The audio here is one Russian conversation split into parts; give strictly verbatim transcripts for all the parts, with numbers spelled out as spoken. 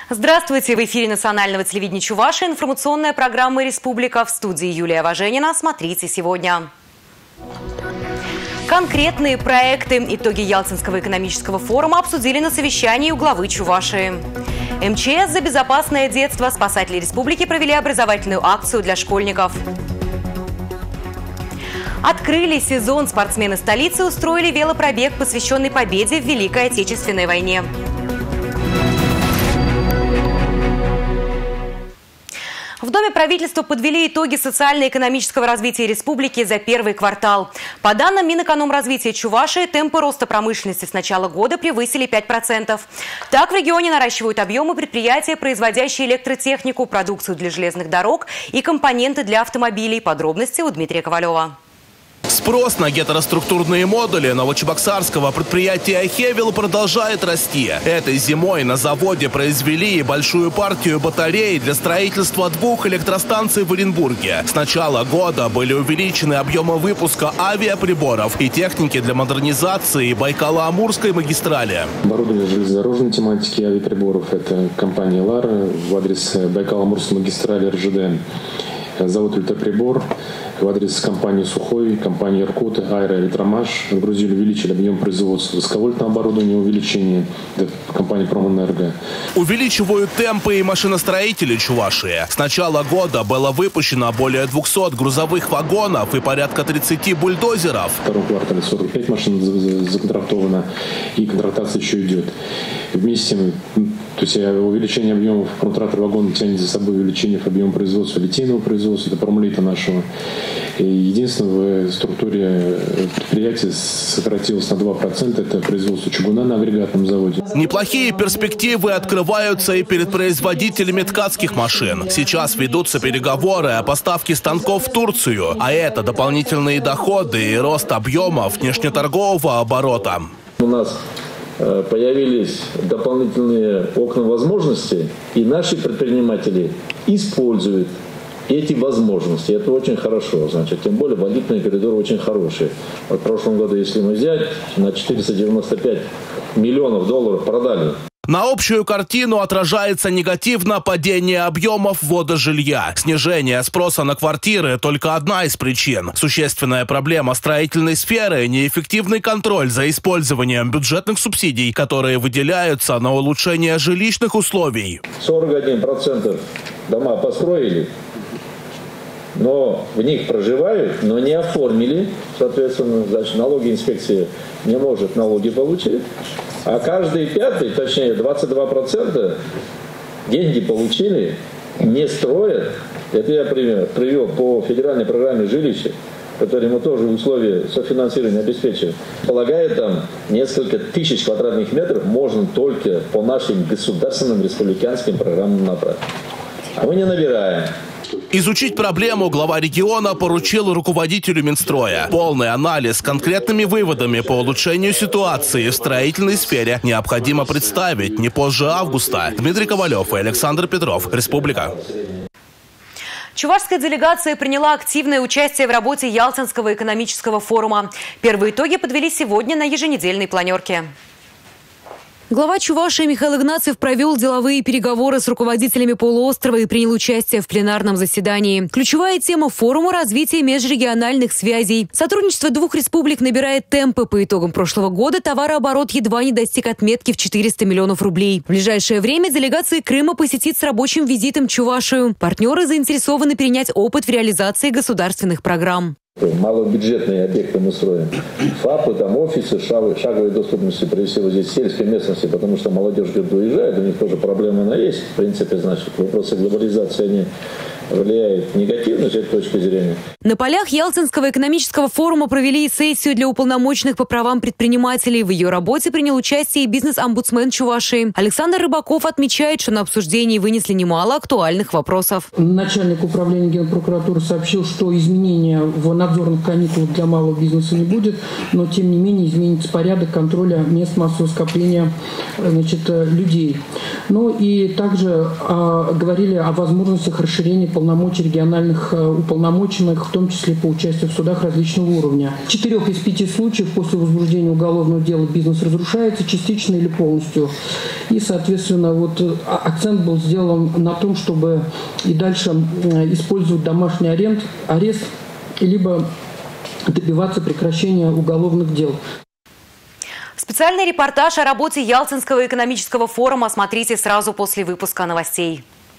Здравствуйте! В эфире национального телевидения Чувашии информационная программа «Республика». В студии Юлия Важенина. Смотрите сегодня. Конкретные проекты. Итоги Ялтинского экономического форума обсудили на совещании у главы Чувашии. эм че эс за безопасное детство. Спасатели республики провели образовательную акцию для школьников. Открыли сезон. Спортсмены столицы устроили велопробег, посвященный победе в Великой Отечественной войне. В Доме правительства подвели итоги социально-экономического развития республики за первый квартал. По данным Минэкономразвития Чувашии, темпы роста промышленности с начала года превысили пять процентов. Так, в регионе наращивают объемы предприятия, производящие электротехнику, продукцию для железных дорог и компоненты для автомобилей. Подробности у Дмитрия Ковалева. Спрос на гетероструктурные модули новочебоксарского предприятия «Хевел» продолжает расти. Этой зимой на заводе произвели большую партию батарей для строительства двух электростанций в Оренбурге. С начала года были увеличены объемы выпуска авиаприборов и техники для модернизации Байкало-Амурской магистрали. Оборудование железнодорожной тематики авиаприборов – это компания «Лар», в адрес Байкало-Амурской магистрали эр жэ дэ, завод «Ультраприбор», в адрес компании «Сухой», компании «Иркут», «Аэроэлектромаш». Грузили, увеличили объем производства высоковольтного оборудования, увеличение компании «Промэнерго». Увеличивают темпы и машиностроители Чувашии. С начала года было выпущено более двухсот грузовых вагонов и порядка тридцати бульдозеров. В втором квартале сорок пять машин законтрактовано, и контрактация еще идет. Вместе, то есть увеличение объемов промтрактор вагона тянет за собой увеличение объема производства литейного производства, это промлита нашего. И единственное, в структуре предприятия сократилось на два процента, это производство чугуна на агрегатном заводе. Неплохие перспективы открываются и перед производителями ткацких машин. Сейчас ведутся переговоры о поставке станков в Турцию, а это дополнительные доходы и рост объемов внешнеторгового оборота. У нас появились дополнительные окна возможностей, и наши предприниматели используют эти возможности. Это очень хорошо. Значит, тем более валютные коридоры очень хорошие. Вот в прошлом году, если мы взять, на четыреста девяносто пять миллионов долларов продали. На общую картину отражается негативно падение объемов ввода жилья. Снижение спроса на квартиры – только одна из причин. Существенная проблема строительной сферы – неэффективный контроль за использованием бюджетных субсидий, которые выделяются на улучшение жилищных условий. сорок один процент дома построили, но в них проживают, но не оформили. Соответственно, значит, налоги инспекция не может налоги получить. А каждый пятый, точнее двадцать два процента деньги получили, не строят. Это я пример привел по федеральной программе жилища, которой мы тоже условия софинансирования обеспечиваем. Полагаю, там несколько тысяч квадратных метров можно только по нашим государственным республиканским программам направить. А мы не набираем. Изучить проблему глава региона поручил руководителю Минстроя. Полный анализ с конкретными выводами по улучшению ситуации в строительной сфере необходимо представить не позже августа. Дмитрий Ковалев и Александр Петров. Республика. Чувашская делегация приняла активное участие в работе Ялтинского экономического форума. Первые итоги подвели сегодня на еженедельной планерке. Глава Чувашии Михаил Игнатьев провел деловые переговоры с руководителями полуострова и принял участие в пленарном заседании. Ключевая тема форума – развитие межрегиональных связей. Сотрудничество двух республик набирает темпы. По итогам прошлого года товарооборот едва не достиг отметки в четыреста миллионов рублей. В ближайшее время делегация Крыма посетит с рабочим визитом Чувашию. Партнеры заинтересованы перенять опыт в реализации государственных программ. Малобюджетные объекты мы строим. ФАПы, там офисы, шаговой, шаговой доступности, прежде всего здесь сельской местности, потому что молодежь где-то уезжает, у них тоже проблема она есть. В принципе, значит, вопросы глобализации, они влияют негативно с этой точки зрения. На полях Ялтинского экономического форума провели сессию для уполномоченных по правам предпринимателей. В ее работе принял участие и бизнес-омбудсмен Чувашии. Александр Рыбаков отмечает, что на обсуждении вынесли немало актуальных вопросов. Начальник управления Генпрокуратуры сообщил, что изменения в надзорных каникулах для малого бизнеса не будет, но тем не менее изменится порядок контроля мест массового скопления, значит, людей. Ну и также а, говорили о возможностях расширения полномочий региональных уполномоченных, в том числе по участию в судах различного уровня. В четырех из пяти случаев после возбуждения уголовного дела бизнес разрушается частично или полностью. И, соответственно, вот акцент был сделан на том, чтобы и дальше использовать домашний арест, арест либо добиваться прекращения уголовных дел. Специальный репортаж о работе Ялтинского экономического форума смотрите сразу после выпуска новостей.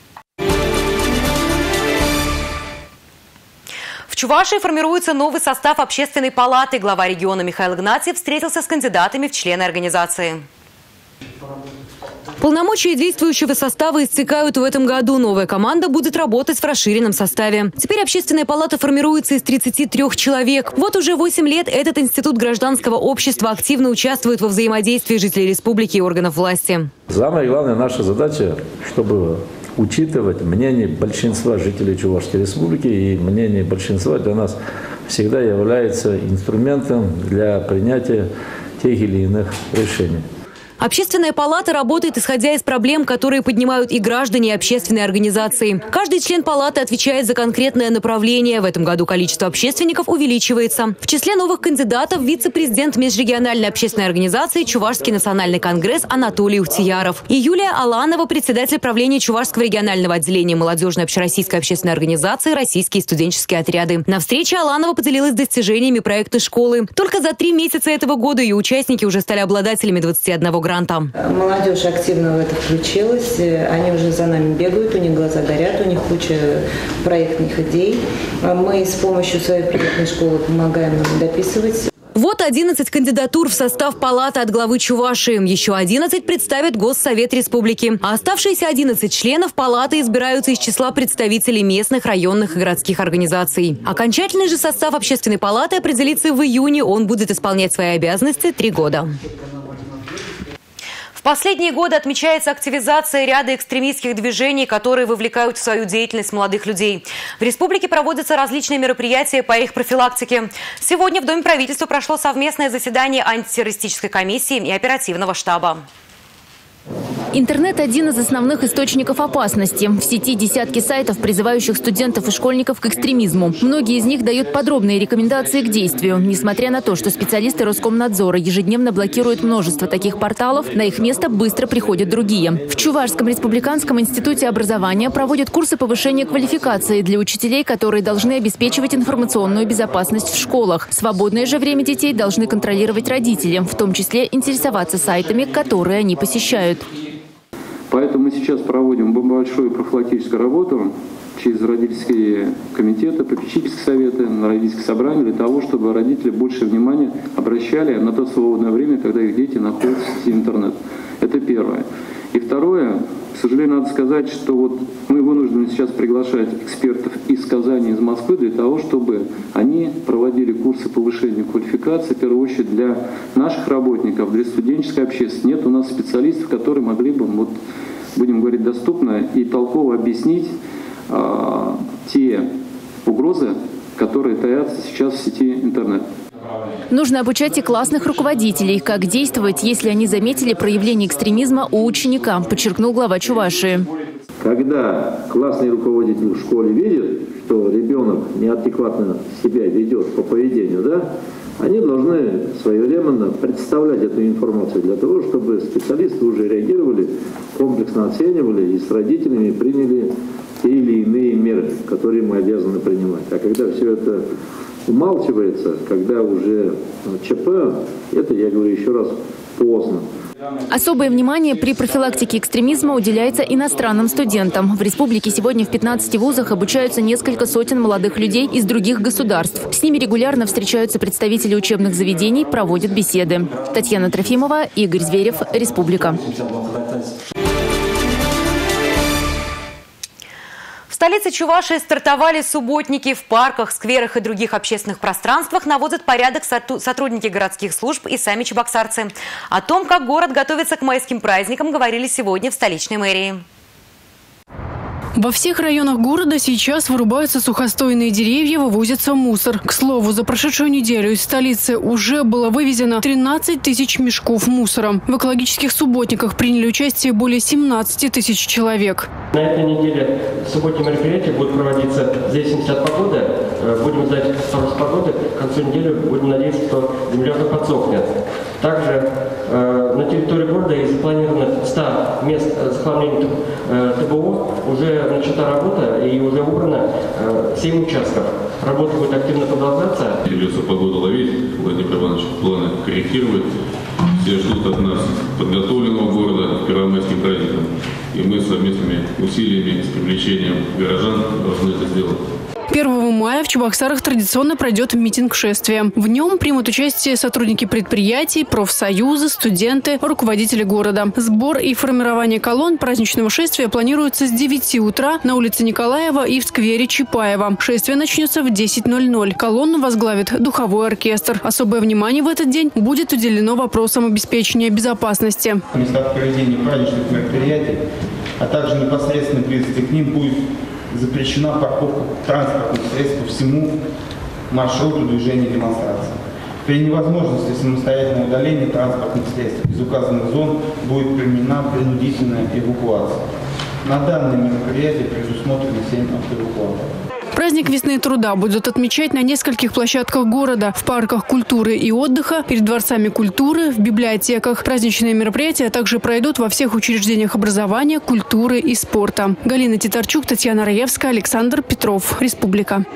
В Чувашии формируется новый состав общественной палаты. Глава региона Михаил Игнатьев встретился с кандидатами в члены организации. Полномочия действующего состава истекают в этом году. Новая команда будет работать в расширенном составе. Теперь общественная палата формируется из тридцати трёх человек. Вот уже восемь лет этот институт гражданского общества активно участвует во взаимодействии жителей республики и органов власти. Самая главная наша задача, чтобы учитывать мнение большинства жителей Чувашской республики, и мнение большинства для нас всегда является инструментом для принятия тех или иных решений. Общественная палата работает, исходя из проблем, которые поднимают и граждане, и общественные организации. Каждый член палаты отвечает за конкретное направление. В этом году количество общественников увеличивается. В числе новых кандидатов вице-президент межрегиональной общественной организации «Чувашский национальный конгресс» Анатолий Ухтияров и Юлия Аланова, председатель правления Чувашского регионального отделения молодежной общероссийской общественной организации «Российские студенческие отряды». На встрече Аланова поделилась достижениями проекта школы. Только за три месяца этого года ее участники уже стали обладателями двадцати одного гранта. Молодежь активно в это включилась, они уже за нами бегают, у них глаза горят, у них куча проектных идей. Мы с помощью своей проектной школы помогаем им дописывать. Вот одиннадцать кандидатур в состав палаты от главы Чувашии. Еще одиннадцать представит Госсовет республики. А оставшиеся одиннадцать членов палаты избираются из числа представителей местных, районных и городских организаций. Окончательный же состав общественной палаты определится в июне. Он будет исполнять свои обязанности три года. В последние годы отмечается активизация ряда экстремистских движений, которые вовлекают в свою деятельность молодых людей. В республике проводятся различные мероприятия по их профилактике. Сегодня в Доме правительства прошло совместное заседание антитеррористической комиссии и оперативного штаба. Интернет – один из основных источников опасности. В сети десятки сайтов, призывающих студентов и школьников к экстремизму. Многие из них дают подробные рекомендации к действию. Несмотря на то, что специалисты Роскомнадзора ежедневно блокируют множество таких порталов, на их место быстро приходят другие. В Чувашском республиканском институте образования проводят курсы повышения квалификации для учителей, которые должны обеспечивать информационную безопасность в школах. Свободное же время детей должны контролировать родители, в том числе интересоваться сайтами, которые они посещают. Поэтому мы сейчас проводим большую профилактическую работу через родительские комитеты, попечительские советы, на родительские собрания, для того, чтобы родители больше внимания обращали на то свободное время, когда их дети находятся в сети интернет. Это первое. И второе, к сожалению, надо сказать, что вот мы вынуждены сейчас приглашать экспертов из Казани, из Москвы, для того, чтобы они проводили курсы повышения квалификации, в первую очередь для наших работников, для студенческой общественности. Нет у нас специалистов, которые могли бы, вот, будем говорить, доступно и толково объяснить э, те угрозы, которые таятся сейчас в сети интернет. Нужно обучать и классных руководителей, как действовать, если они заметили проявление экстремизма у ученика, подчеркнул глава Чувашии. Когда классный руководитель в школе видит, что ребенок неадекватно себя ведет по поведению, да, они должны своевременно представлять эту информацию для того, чтобы специалисты уже реагировали, комплексно оценивали и с родителями приняли те или иные меры, которые мы обязаны принимать. А когда все это умалчивается, когда уже ЧП, это, я говорю еще раз, поздно. Особое внимание при профилактике экстремизма уделяется иностранным студентам. В республике сегодня в пятнадцати вузах обучаются несколько сотен молодых людей из других государств. С ними регулярно встречаются представители учебных заведений, проводят беседы. Татьяна Трофимова, Игорь Зверев, Республика. В столице Чувашии стартовали субботники. В парках, скверах и других общественных пространствах наводят порядок сотрудники городских служб и сами чебоксарцы. О том, как город готовится к майским праздникам, говорили сегодня в столичной мэрии. Во всех районах города сейчас вырубаются сухостойные деревья, вывозится мусор. К слову, за прошедшую неделю из столицы уже было вывезено тринадцать тысяч мешков мусора. В экологических субботниках приняли участие более семнадцати тысяч человек. На этой неделе субботние мероприятия будут проводиться в зависимости от погоды. Будем ждать скорость погоды. К концу недели будем надеяться, что земля уже подсохнет. Также э, на территории города из запланированных ста мест захламления э, ТБО уже начата работа и уже убрано э, семь участков. Работа будет активно продолжаться. Придется погоду ловить, Владимир Иванович планы корректировать. Все ждут от нас подготовленного города к первомайским праздникам. И мы совместными усилиями с привлечением горожан должны это сделать. первого мая в Чебоксарах традиционно пройдет митинг-шествие. В нем примут участие сотрудники предприятий, профсоюзы, студенты, руководители города. Сбор и формирование колонн праздничного шествия планируется с девяти утра на улице Николаева и в сквере Чапаева. Шествие начнется в десять ноль ноль. Колонну возглавит духовой оркестр. Особое внимание в этот день будет уделено вопросам обеспечения безопасности. В местах проведения праздничных мероприятий, а также непосредственно близости к ним будет запрещена парковка транспортных средств по всему маршруту движения демонстрации. При невозможности самостоятельного удаления транспортных средств из указанных зон будет применена принудительная эвакуация. На данное мероприятие предусмотрено семь автоэвакуаторов. Праздник весны и труда будут отмечать на нескольких площадках города, в парках культуры и отдыха, перед дворцами культуры, в библиотеках. Праздничные мероприятия также пройдут во всех учреждениях образования, культуры и спорта. Галина Титарчук, Татьяна Раевская, Александр Петров. Республика.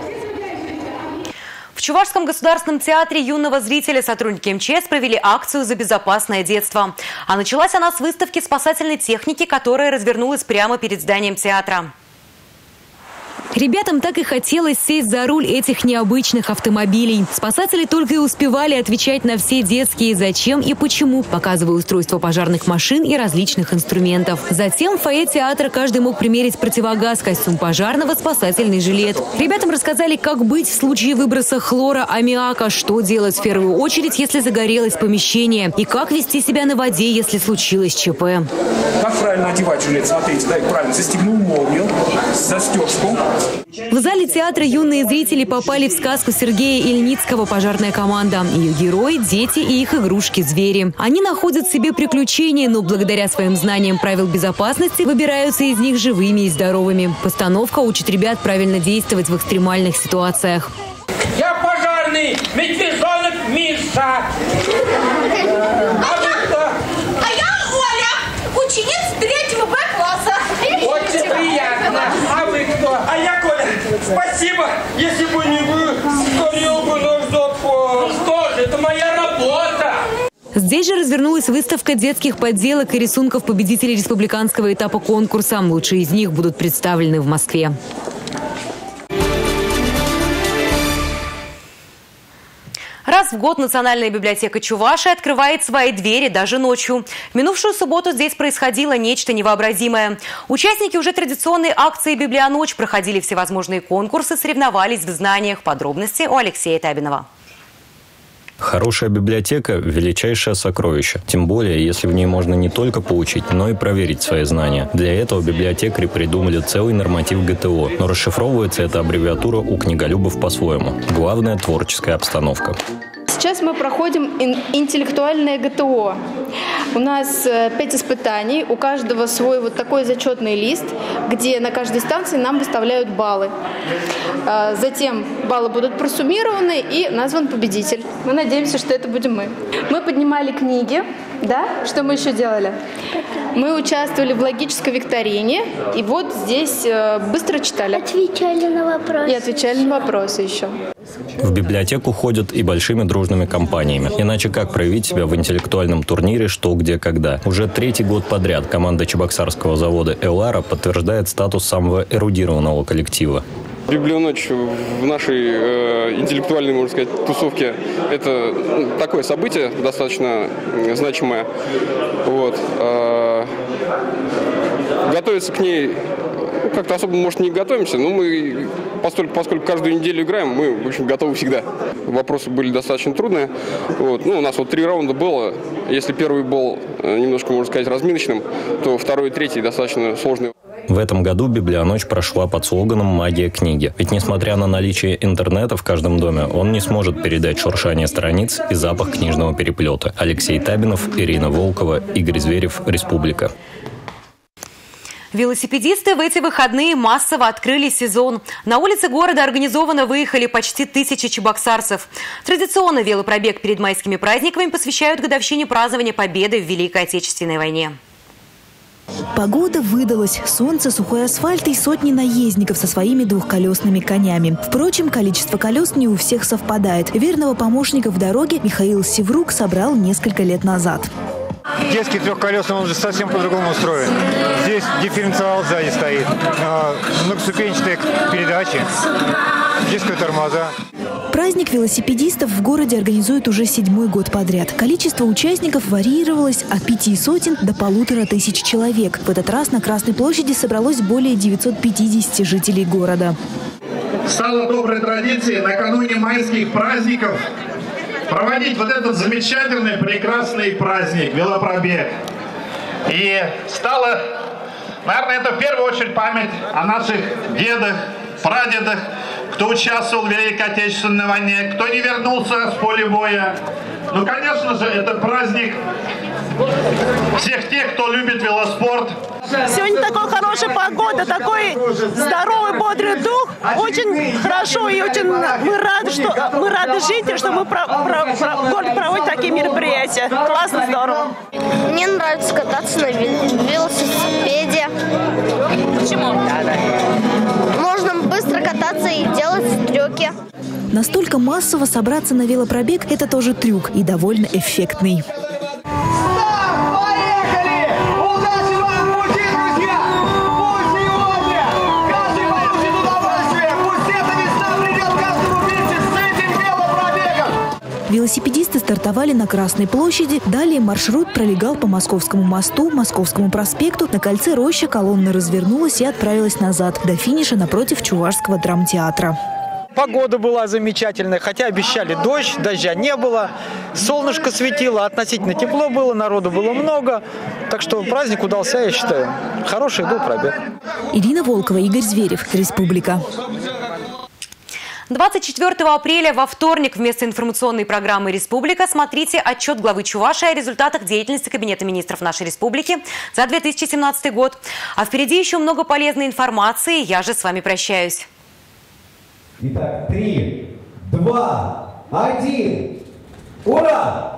В Чувашском государственном театре юного зрителя сотрудники эм че эс провели акцию «За безопасное детство». А началась она с выставки спасательной техники, которая развернулась прямо перед зданием театра. Ребятам так и хотелось сесть за руль этих необычных автомобилей. Спасатели только и успевали отвечать на все детские «зачем» и «почему», показывая устройство пожарных машин и различных инструментов. Затем в фойе театра каждый мог примерить противогаз, костюм пожарного, спасательный жилет. Ребятам рассказали, как быть в случае выброса хлора, аммиака, что делать в первую очередь, если загорелось помещение, и как вести себя на воде, если случилось ЧП. Как правильно одевать жилет? Смотрите, да, правильно. Застегнул молнию, застежку. В зале театра юные зрители попали в сказку Сергея Ильницкого «Пожарная команда». Ее герои – дети и их игрушки-звери. Они находят в себе приключения, но благодаря своим знаниям правил безопасности выбираются из них живыми и здоровыми. Постановка учит ребят правильно действовать в экстремальных ситуациях. Я пожарный медвежонок Миша. А вы кто? А я Оля, ученица третьего Б класса. Очень приятно. А вы кто? А я Коля. Спасибо. Если бы не вы, сгорел бы наш запор. Что же, это моя работа. Здесь же развернулась выставка детских подделок и рисунков победителей республиканского этапа конкурса. Лучшие из них будут представлены в Москве. Раз в год Национальная библиотека Чувашии открывает свои двери даже ночью. В минувшую субботу здесь происходило нечто невообразимое. Участники уже традиционной акции «Библионочь» проходили всевозможные конкурсы, соревновались в знаниях. Подробности у Алексея Табинова. Хорошая библиотека – величайшее сокровище. Тем более, если в ней можно не только поучить, но и проверить свои знания. Для этого библиотекари придумали целый норматив гэ тэ о. Но расшифровывается эта аббревиатура у книголюбов по-своему. Главное – творческая обстановка. Сейчас мы проходим интеллектуальное гэ тэ о. У нас пять испытаний, у каждого свой вот такой зачетный лист, где на каждой станции нам выставляют баллы. Затем баллы будут просуммированы и назван победитель. Мы надеемся, что это будем мы. Мы поднимали книги, да? Что мы еще делали? Мы участвовали в логической викторине, и вот здесь быстро читали. Отвечали на вопросы. И отвечали на вопросы еще. В библиотеку ходят и большими дружными компаниями. Иначе как проявить себя в интеллектуальном турнире «Что, где, когда». Уже третий год подряд команда чебоксарского завода «Элара» подтверждает статус самого эрудированного коллектива. Библионочь в нашей э, интеллектуальной, можно сказать, тусовке – это ну, такое событие достаточно значимое. Вот. Э, готовиться к ней как-то особо, может, не готовимся, но мы, поскольку, поскольку каждую неделю играем, мы, в общем, готовы всегда. Вопросы были достаточно трудные. Вот. Ну, у нас вот три раунда было. Если первый был немножко, можно сказать, разминочным, то второй и третий достаточно сложный. В этом году Библионочь прошла под слоганом «Магия книги». Ведь несмотря на наличие интернета в каждом доме, он не сможет передать шуршание страниц и запах книжного переплета. Алексей Табинов, Ирина Волкова, Игорь Зверев, Республика. Велосипедисты в эти выходные массово открыли сезон. На улице города организованно выехали почти тысячи чебоксарцев. Традиционно велопробег перед майскими праздниками посвящают годовщине празднования Победы в Великой Отечественной войне. Погода выдалась. Солнце, сухой асфальт и сотни наездников со своими двухколесными конями. Впрочем, количество колес не у всех совпадает. Верного помощника в дороге Михаил Севрук собрал несколько лет назад. Детский трехколесный, он же совсем по-другому устроен. Здесь дифференциал сзади стоит, многоступенчатые передачи, дисковые тормоза. Праздник велосипедистов в городе организуют уже седьмой год подряд. Количество участников варьировалось от пяти сотен до полутора тысяч человек. В этот раз на Красной площади собралось более девятисот пятидесяти жителей города. Стало доброй традицией накануне майских праздников проводить вот этот замечательный, прекрасный праздник, велопробег. И стало, наверное, это в первую очередь память о наших дедах, прадедах, кто участвовал в Великой Отечественной войне, кто не вернулся с поля боя. Ну, конечно же, это праздник всех тех, кто любит велоспорт. Сегодня такая хорошая погода, такой здоровый, бодрый дух. Очень хорошо и очень мы рады, что мы рады жить, что мы про, про, про, город проводит такие мероприятия. Классно, здорово. Мне нравится кататься на велосипеде. Почему? Можно быстро кататься и делать трюки. Настолько массово собраться на велопробег – это тоже трюк и довольно эффектный. Велосипедисты стартовали на Красной площади. Далее маршрут пролегал по Московскому мосту, Московскому проспекту. На кольце Рощи колонна развернулась и отправилась назад, до финиша напротив Чувашского драмтеатра. Погода была замечательная, хотя обещали дождь, дождя не было. Солнышко светило, относительно тепло было, народу было много. Так что праздник удался, я считаю. Хороший был пробег. Ирина Волкова, Игорь Зверев, Республика. двадцать четвёртого апреля во вторник вместо информационной программы «Республика» смотрите отчет главы Чувашии о результатах деятельности Кабинета министров нашей республики за две тысячи семнадцатый год. А впереди еще много полезной информации. Я же с вами прощаюсь. Итак, три, два, один. Ура!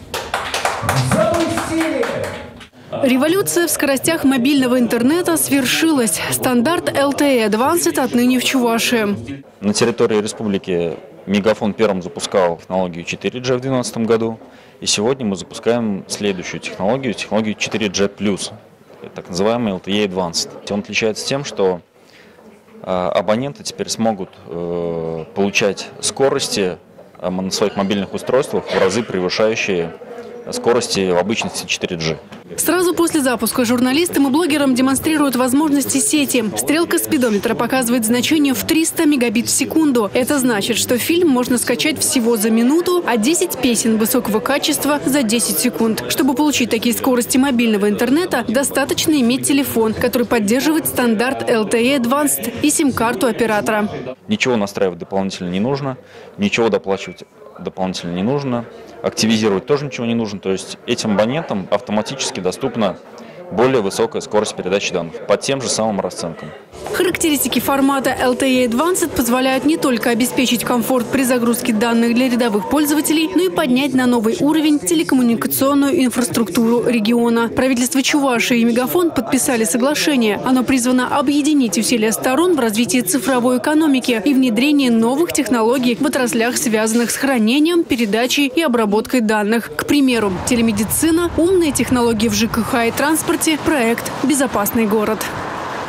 Запустили! Революция в скоростях мобильного интернета свершилась. Стандарт эл ти и Advanced отныне в Чувашии. На территории республики Мегафон первым запускал технологию четыре джи в две тысячи двенадцатом году. И сегодня мы запускаем следующую технологию, технологию четыре джи плюс, так называемый эл ти и Advanced. Он отличается тем, что абоненты теперь смогут э, получать скорости э, на своих мобильных устройствах в разы превышающие скорости в обычной сети четыре джи. Сразу после запуска журналистам и блогерам демонстрируют возможности сети. Стрелка спидометра показывает значение в триста мегабит в секунду. Это значит, что фильм можно скачать всего за минуту, а десять песен высокого качества за десять секунд. Чтобы получить такие скорости мобильного интернета, достаточно иметь телефон, который поддерживает стандарт эл ти и Advanced и сим-карту оператора. Ничего настраивать дополнительно не нужно, ничего доплачивать дополнительно не нужно, активизировать тоже ничего не нужно. То есть этим абонентам автоматически доступна более высокая скорость передачи данных по тем же самым расценкам. Характеристики формата эл ти и Advanced позволяют не только обеспечить комфорт при загрузке данных для рядовых пользователей, но и поднять на новый уровень телекоммуникационную инфраструктуру региона. Правительство Чувашии и Мегафон подписали соглашение. Оно призвано объединить усилия сторон в развитии цифровой экономики и внедрении новых технологий в отраслях, связанных с хранением, передачей и обработкой данных. К примеру, телемедицина, умные технологии в жэ ка ха и транспорте, проект «Безопасный город».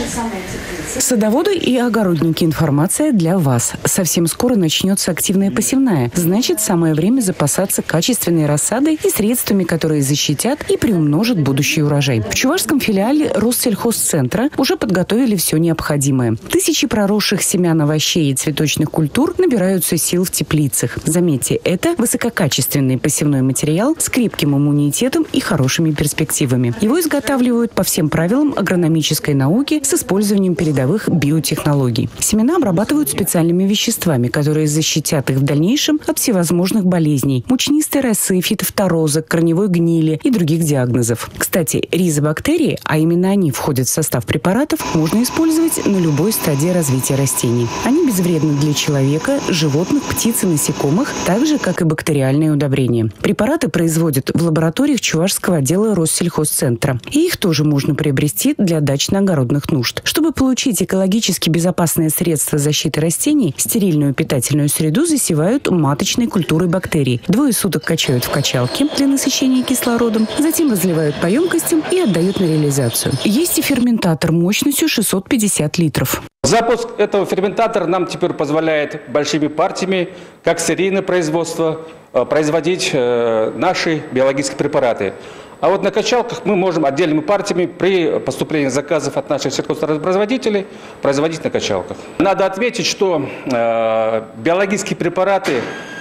Садоводы и огородники, информация для вас. Совсем скоро начнется активная посевная. Значит, самое время запасаться качественной рассадой и средствами, которые защитят и приумножат будущий урожай. В чувашском филиале Россельхозцентра уже подготовили все необходимое. Тысячи проросших семян овощей и цветочных культур набираются сил в теплицах. Заметьте, это высококачественный посевной материал с крепким иммунитетом и хорошими перспективами. Его изготавливают по всем правилам агрономической науки с использованием передовых биотехнологий. Семена обрабатывают специальными веществами, которые защитят их в дальнейшем от всевозможных болезней – мучнистой росы, фитофтороза, корневой гнили и других диагнозов. Кстати, ризобактерии, а именно они входят в состав препаратов, можно использовать на любой стадии развития растений. Они безвредны для человека, животных, птиц и насекомых, так же, как и бактериальные удобрения. Препараты производят в лабораториях Чувашского отдела Россельхозцентра. И их тоже можно приобрести для дачно-огородных нужд. Чтобы получить экологически безопасные средства защиты растений, стерильную питательную среду засевают маточной культурой бактерий. Двое суток качают в качалке для насыщения кислородом, затем разливают по емкостям и отдают на реализацию. Есть и ферментатор мощностью шестьсот пятьдесят литров. Запуск этого ферментатора нам теперь позволяет большими партиями, как серийное производство, производить наши биологические препараты. А вот на качалках мы можем отдельными партиями при поступлении заказов от наших сельхозтоваропроизводителей производить на качалках. Надо отметить, что э, биологические препараты,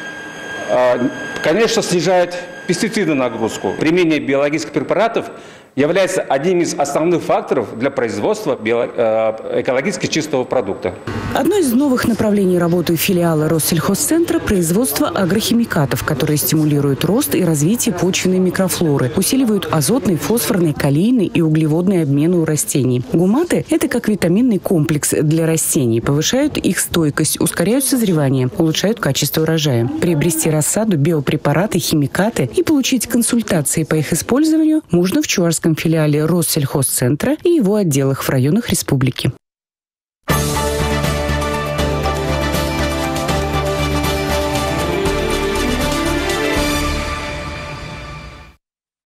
э, конечно, снижают пестицидную нагрузку. Применение биологических препаратов является одним из основных факторов для производства экологически чистого продукта. Одно из новых направлений работы филиала Россельхозцентра – производство агрохимикатов, которые стимулируют рост и развитие почвенной микрофлоры, усиливают азотный, фосфорный, калийный и углеводный обмены у растений. Гуматы – это как витаминный комплекс для растений, повышают их стойкость, ускоряют созревание, улучшают качество урожая. Приобрести рассаду, биопрепараты, химикаты и получить консультации по их использованию можно в чувашском филиале Россельхозцентра и его отделах в районах республики.